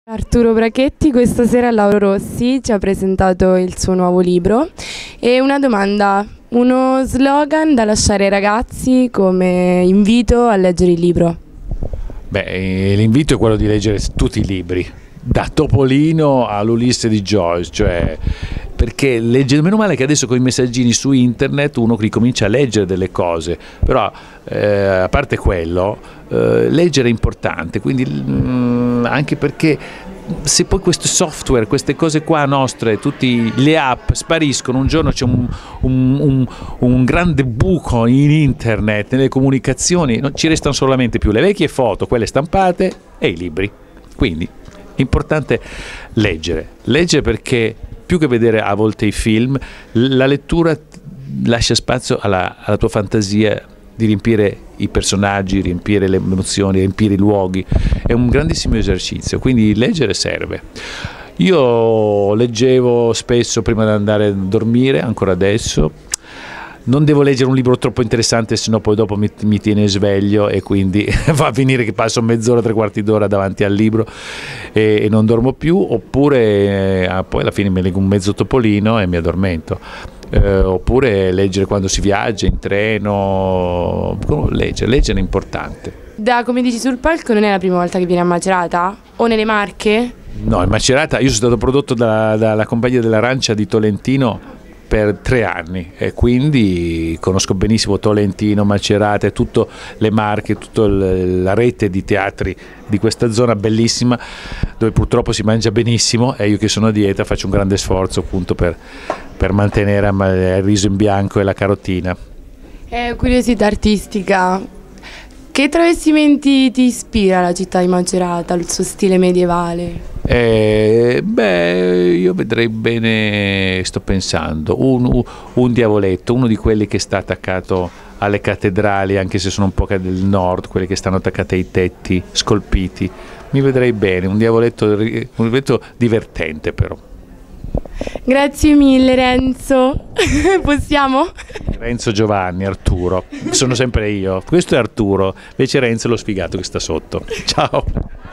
Arturo Brachetti questa sera a Lauro Rossi ci ha presentato il suo nuovo libro e una domanda, uno slogan da lasciare ai ragazzi come invito a leggere il libro. Beh, l'invito è quello di leggere tutti i libri, da Topolino all'Ulisse di Joyce, cioè perché leggere, meno male che adesso con i messaggini su internet uno ricomincia a leggere delle cose, però a parte quello, leggere è importante, quindi anche perché se poi questo software, queste cose qua nostre, tutte le app spariscono, un giorno c'è un grande buco in internet, nelle comunicazioni, non ci restano solamente più le vecchie foto, quelle stampate e i libri, quindi è importante leggere perché più che vedere a volte i film, la lettura lascia spazio alla tua fantasia di riempire i personaggi, riempire le emozioni, riempire i luoghi. È un grandissimo esercizio, quindi leggere serve. Io leggevo spesso prima di andare a dormire, ancora adesso. Non devo leggere un libro troppo interessante, sennò poi dopo mi tiene sveglio e quindi va a finire che passo mezz'ora, tre quarti d'ora davanti al libro e non dormo più, oppure poi alla fine mi leggo un mezzo Topolino e mi addormento. Oppure leggere quando si viaggia in treno, leggere è importante. Come dici sul palco, non è la prima volta che vieni a Macerata? O nelle Marche? No, in Macerata io sono stato prodotto dalla compagnia dell'Arancia di Tolentino per 3 anni e quindi conosco benissimo Tolentino, Macerata e tutte le Marche, tutta la rete di teatri di questa zona bellissima dove purtroppo si mangia benissimo e io che sono a dieta faccio un grande sforzo appunto per mantenere il riso in bianco e la carotina. Curiosità artistica, che travestimenti ti ispira la città di Macerata, il suo stile medievale? Io vedrei bene, sto pensando, un diavoletto, uno di quelli che sta attaccato alle cattedrali, anche se sono un po' del nord, quelli che stanno attaccati ai tetti, scolpiti. Mi vedrei bene, un diavoletto divertente però. Grazie mille Renzo, possiamo? Renzo, Giovanni, Arturo, sono sempre io, questo è Arturo, invece Renzo è lo sfigato che sta sotto. Ciao!